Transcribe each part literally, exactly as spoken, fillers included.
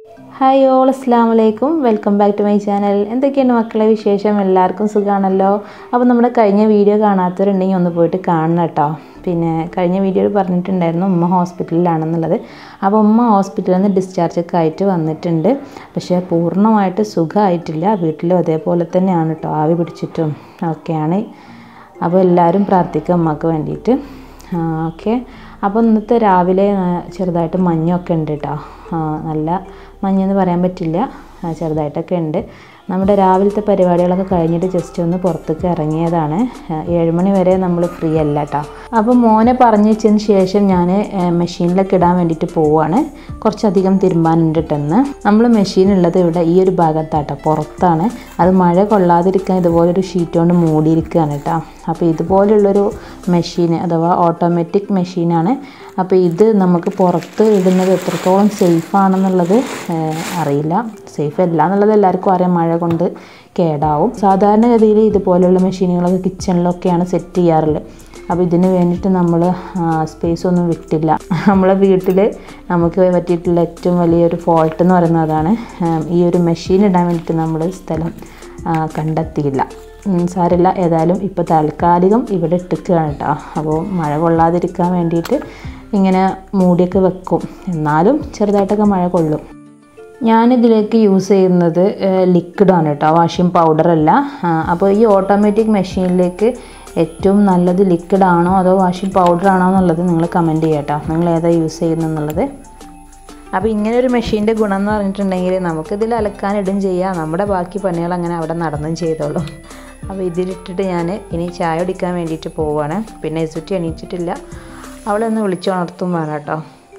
Hi all, അസ്സലാമു അലൈക്കും. Welcome back to my channel. എന്തൊക്കെയാണ് മക്കളെ വിശേഷം? എല്ലാവർക്കും സുഖമാണല്ലോ. അപ്പോൾ നമ്മുടെ കഴിഞ്ഞ വീഡിയോ കാണാത്തവരുണ്ടെങ്കിൽ ഒന്ന് പോയിട്ട് കാണണം കേട്ടോ. പിന്നെ കഴിഞ്ഞ വീഡിയോയിൽ പറഞ്ഞിട്ടുണ്ടായിരുന്നു ഉമ്മ ഹോസ്പിറ്റലിലാണെന്നുള്ളത്. അപ്പോൾ ഉമ്മ ഹോസ്പിറ്റലിൽ നിന്ന് ഡിസ്ചാർജൊക്കെ ആയിട്ട് വന്നിട്ടുണ്ട്. പക്ഷേ പൂർണ്ണമായിട്ട് സുഖമായിട്ടില്ല. വീട്ടിലും അതേപോലെ തന്നെയാണ് കേട്ടോ, ആവി പിടിച്ചിട്ടും ഒക്കെയാണ്. അപ്പോൾ എല്ലാവരും പ്രാർത്ഥിക്കുക ഉമ്മക്ക് വേണ്ടിയിട്ട്. ഓക്കെ. അപ്പോൾ ഇന്നത്തെ രാവിലെ ചെറുതായിട്ട് മഞ്ഞൊക്കെ ഉണ്ട് കേട്ടോ. നല്ല മഞ്ഞെന്ന് പറയാൻ പറ്റില്ല, ചെറുതായിട്ടൊക്കെ ഉണ്ട്. നമ്മുടെ രാവിലത്തെ പരിപാടികളൊക്കെ കഴിഞ്ഞിട്ട് ജസ്റ്റ് ഒന്ന് പുറത്തേക്ക് ഇറങ്ങിയതാണ്. ഏഴുമണി വരെ നമ്മൾ ഫ്രീ അല്ല കേട്ടോ. അപ്പോൾ മോനെ പറഞ്ഞു വെച്ചതിന് ശേഷം ഞാൻ മെഷീനിലൊക്കെ ഇടാൻ വേണ്ടിയിട്ട് പോവുകയാണ്. കുറച്ചധികം തിരുമ്പാനുണ്ട് ടെന്ന്. നമ്മൾ മെഷീനുള്ളത് ഇവിടെ ഈ ഒരു ഭാഗത്താട്ടോ, പുറത്താണ്. അത് മഴ കൊള്ളാതിരിക്കാൻ ഇതുപോലൊരു ഷീറ്റ് കൊണ്ട് മൂടിയിരിക്കുകയാണ് കേട്ടോ. അപ്പോൾ ഇതുപോലുള്ളൊരു മെഷീൻ അഥവാ ഓട്ടോമാറ്റിക് മെഷീനാണ്. അപ്പോൾ ഇത് നമുക്ക് പുറത്ത് ഇടുന്നത് എത്രത്തോളം സേഫാണെന്നുള്ളത് അറിയില്ല. സേഫ് അല്ല എന്നുള്ളത് എല്ലാവർക്കും അറിയാം, മഴ കൊണ്ട് കേടാവും. സാധാരണഗതിയിൽ ഇതുപോലെയുള്ള മെഷീനുകളൊക്കെ കിച്ചണിലൊക്കെയാണ് സെറ്റ് ചെയ്യാറുള്ളത്. അപ്പോൾ ഇതിന് വേണ്ടിയിട്ട് നമ്മൾ സ്പേസ് ഒന്നും വിട്ടില്ല. നമ്മളെ വീട്ടിൽ നമുക്ക് പറ്റിയിട്ടുള്ള ഏറ്റവും വലിയൊരു ഫോൾട്ട് എന്ന് പറയുന്നത് അതാണ്. ഈ ഒരു മെഷീൻ ഇടാൻ വേണ്ടിയിട്ട് നമ്മൾ സ്ഥലം കണ്ടെത്തിയില്ല. സാരമില്ല, ഏതായാലും ഇപ്പോൾ താൽക്കാലികം ഇവിടെ ഇട്ടിക്കുകയാണ് കേട്ടോ. അപ്പോൾ മഴ കൊള്ളാതിരിക്കാൻ വേണ്ടിയിട്ട് ഇങ്ങനെ മൂടിയൊക്കെ വെക്കും. എന്നാലും ചെറുതായിട്ടൊക്കെ മഴ കൊള്ളും. ഞാനിതിലേക്ക് യൂസ് ചെയ്യുന്നത് ലിക്വിഡാണ് കേട്ടോ, വാഷിംഗ് പൗഡറല്ല. അപ്പോൾ ഈ ഓട്ടോമാറ്റിക് മെഷീനിലേക്ക് ഏറ്റവും നല്ലത് ലിക്വിഡാണോ അതോ വാഷിംഗ് പൗഡറാണോ എന്നുള്ളത് നിങ്ങൾ കമൻറ്റ് ചെയ്യുക കേട്ടോ, നിങ്ങൾ ഏതാ യൂസ് ചെയ്യുന്നതെന്നുള്ളത്. അപ്പോൾ ഇങ്ങനെ ഒരു മെഷീൻ്റെ ഗുണം എന്ന് പറഞ്ഞിട്ടുണ്ടെങ്കിൽ നമുക്കിതിൽ അലക്കാനിടും ചെയ്യാം, നമ്മുടെ ബാക്കി പണികൾ അങ്ങനെ അവിടെ നടന്നും ചെയ്തോളും. അപ്പോൾ ഇതിലിട്ടിട്ട് ഞാൻ ഇനി ചായ കുടിക്കാൻ വേണ്ടിയിട്ട് പോവുകയാണ്. പിന്നെ ഇസുറ്റി എണീറ്റിട്ടില്ല, അവളെ ഒന്ന് വിളിച്ചുണർത്തും വേണം കേട്ടോ.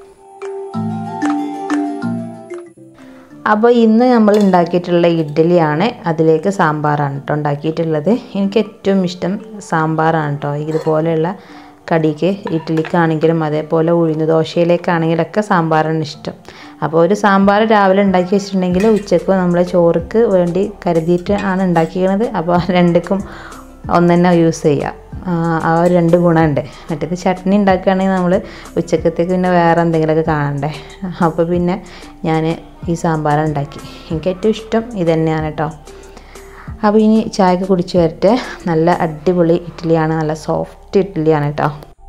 അപ്പോൾ ഇന്ന് നമ്മൾ ഉണ്ടാക്കിയിട്ടുള്ള ഇഡ്ഡലിയാണ്, അതിലേക്ക് സാമ്പാറാണ് കേട്ടോ ഉണ്ടാക്കിയിട്ടുള്ളത്. എനിക്ക് ഏറ്റവും ഇഷ്ടം സാമ്പാറാണ് കേട്ടോ. ഇതുപോലെയുള്ള കടിക്ക് ഇഡ്ഡലിക്കാണെങ്കിലും അതേപോലെ ഉഴുന്ന് ദോശയിലേക്കാണെങ്കിലൊക്കെ സാമ്പാറാണ് ഇഷ്ടം. അപ്പോൾ ഒരു സാമ്പാർ രാവിലെ ഉണ്ടാക്കി വെച്ചിട്ടുണ്ടെങ്കിൽ ഉച്ചക്ക് നമ്മൾ ചോറുക്ക് വേണ്ടി കരുതിയിട്ട് ആണ് ഉണ്ടാക്കിയത്. അപ്പോൾ രണ്ടുക്കും ഒന്ന് തന്നെ യൂസ് ചെയ്യാം. ആ ഒരു രണ്ട് ഗുണമുണ്ട്. മറ്റേത് ചട്നി ഉണ്ടാക്കുകയാണെങ്കിൽ നമ്മൾ ഉച്ചക്കത്തേക്ക് പിന്നെ വേറെ എന്തെങ്കിലുമൊക്കെ കാണണ്ടേ. അപ്പോൾ പിന്നെ ഞാൻ ഈ സാമ്പാർ ഉണ്ടാക്കി. എനിക്ക് ഏറ്റവും ഇഷ്ടം ഇത് തന്നെയാണ് കേട്ടോ. അപ്പോൾ ഇനി ചായയൊക്കെ കുടിച്ച് വരട്ടെ. നല്ല അടിപൊളി ഇഡ്ഡലിയാണ്, നല്ല സോഫ്റ്റ് ഇഡ്ഡലിയാണ് കേട്ടോ.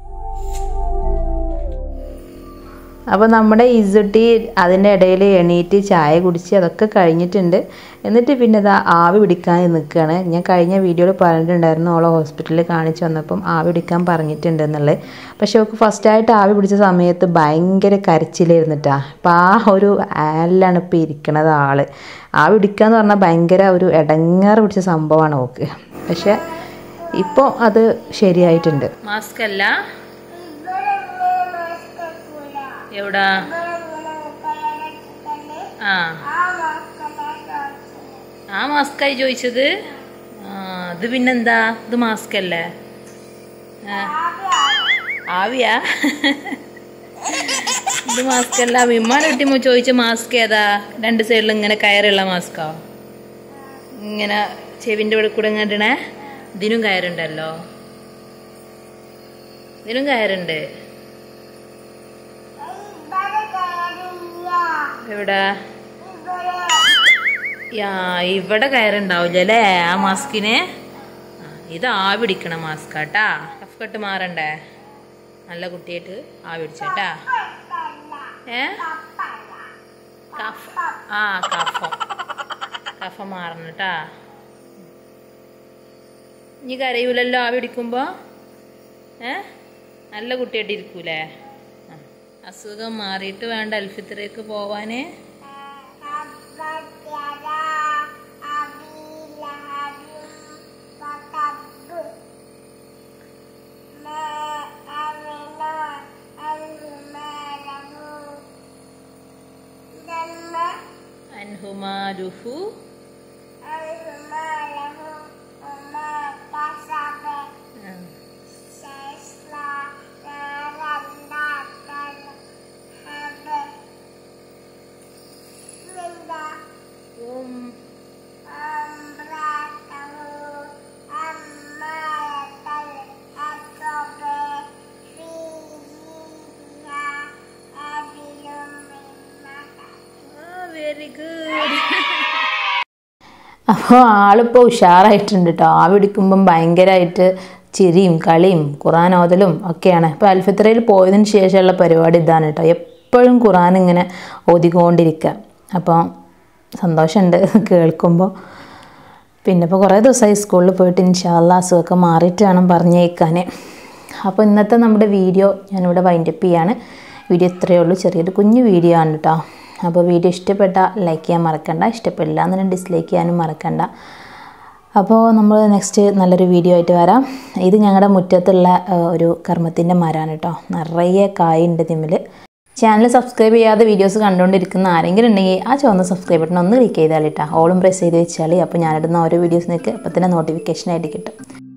അപ്പോൾ നമ്മുടെ ഇസുട്ടി അതിൻ്റെ ഇടയിൽ എണീറ്റ് ചായ കുടിച്ച് അതൊക്കെ കഴിഞ്ഞിട്ടുണ്ട്. എന്നിട്ട് പിന്നെ ഇതാ ആവി പിടിക്കാൻ നിൽക്കുകയാണ്. ഞാൻ കഴിഞ്ഞ വീഡിയോയിൽ പറഞ്ഞിട്ടുണ്ടായിരുന്നു ഓളെ ഹോസ്പിറ്റലിൽ കാണിച്ച് വന്നപ്പം ആവി പിടിക്കാൻ പറഞ്ഞിട്ടുണ്ട് എന്നുള്ളത്. പക്ഷേ അവൾക്ക് ഫസ്റ്റായിട്ട് ആവി പിടിച്ച സമയത്ത് ഭയങ്കര കരച്ചിലായിരുന്നിട്ടാ. അപ്പോൾ ആ ഒരു ആലിലാണ് ഇപ്പോൾ ഇരിക്കണത് ആൾ. ആവി പിടിക്കുക എന്ന് പറഞ്ഞാൽ ഭയങ്കര ഒരു ഇടങ്ങാറ് പിടിച്ച സംഭവമാണ് അവൾക്ക്. പക്ഷേ ഇപ്പോൾ അത് ശരിയായിട്ടുണ്ട്. മാസ്ക് അല്ല എവിടാ? ആ ആ മാസ്കായി ചോദിച്ചത്. ഇത് പിന്നെന്താ, ഇത് മാസ്ക് അല്ലേ? ആവിയാ? ഇത് മാസ്ക് അല്ല. വിമാനട്ടിമോ ചോദിച്ച മാസ്ക് ഏതാ? രണ്ട് സൈഡിൽ ഇങ്ങനെ കയറുള്ള മാസ്കോ? ഇങ്ങനെ ചെവിൻ്റെ ഇവിടെ കൂടെ ഇങ്ങോട്ടണേ. ഇതിനും കയറുണ്ടല്ലോ, ഇതിനും കയറുണ്ട്. എവിടെ? ഇവിടെ കയറുണ്ടാവില്ല അല്ലേ ആ മാസ്കിന്? ഇത് ആവി പിടിക്കണ മാസ്ക് കേട്ടാ. കഫ് കെട്ട് മാറണ്ടേ? നല്ല കുട്ടിയായിട്ട് ആവി പിടിച്ചേട്ടാ. ഏ കഫ് ആ കഫം കഫം മാറണം കേട്ടാ. ഇനി കരയൂലല്ലോ ആവി പിടിക്കുമ്പോ? ഏ നല്ല കുട്ടിയായിട്ട് ഇരിക്കൂലേ? അസുഖം മാറിയിട്ട് വേണ്ട അൽഫിത്തറേക്ക് പോവാന്. അൻഹുമാലുഹു വെരി ഗുഡ്. അപ്പോൾ ആളിപ്പോൾ ഉഷാറായിട്ടുണ്ട് കേട്ടോ. ആവി പിടിക്കുമ്പം ഭയങ്കരമായിട്ട് ചിരിയും കളിയും ഖുർആൻ ഓതലും ഒക്കെയാണ്. ഇപ്പോൾ അൽഫിത്രയിൽ പോയതിന് ശേഷമുള്ള പരിപാടി ഇതാണ് കേട്ടോ. എപ്പോഴും ഖുർആൻ ഇങ്ങനെ ഓതിക്കൊണ്ടിരിക്കുക. അപ്പോൾ സന്തോഷമുണ്ട് കേൾക്കുമ്പോൾ. പിന്നെ ഇപ്പോൾ കുറേ ദിവസമായി സ്കൂളിൽ പോയിട്ട് ഇൻഷാ അല്ലാഹ് അസുഖമൊക്കെ മാറിയിട്ട് വേണം പറഞ്ഞേക്കാൻ. അപ്പോൾ ഇന്നത്തെ നമ്മുടെ വീഡിയോ ഞാനിവിടെ വൈൻഡപ്പ് ചെയ്യാണ്. വീഡിയോ ഇത്രയേ ഉള്ളൂ, ചെറിയൊരു കുഞ്ഞു വീഡിയോ ആണ് കേട്ടോ. അപ്പോൾ വീഡിയോ ഇഷ്ടപ്പെട്ടാൽ ലൈക്ക് ചെയ്യാൻ മറക്കണ്ട, ഇഷ്ടപ്പെടില്ല എന്നുണ്ടെങ്കിൽ ഡിസ്ലൈക്ക് ചെയ്യാനും മറക്കണ്ട. അപ്പോൾ നമ്മൾ നെക്സ്റ്റ് നല്ലൊരു വീഡിയോ ആയിട്ട് വരാം. ഇത് ഞങ്ങളുടെ മുറ്റത്തുള്ള ഒരു കർമ്മത്തിൻ്റെ മരമാണ് കേട്ടോ. നിറയെ കായുണ്ട് ഇതിൽ. ചാനൽ സബ്സ്ക്രൈബ് ചെയ്യാതെ വീഡിയോസ് കണ്ടുകൊണ്ടിരിക്കുന്ന ആരെങ്കിലും ഉണ്ടെങ്കിൽ ആ ചുവന്ന സബ്സ്ക്രൈബ് ബട്ടൺ ഒന്ന് ക്ലിക്ക് ചെയ്താൽ കേട്ടോ. ഓളും പ്രസ് ചെയ്ത് വെച്ചാൽ അപ്പോൾ ഞാനിടുന്ന ഓരോ വീഡിയോസിനൊക്കെ അപ്പോൾ തന്നെ നോട്ടിഫിക്കേഷനായിട്ട് കിട്ടും.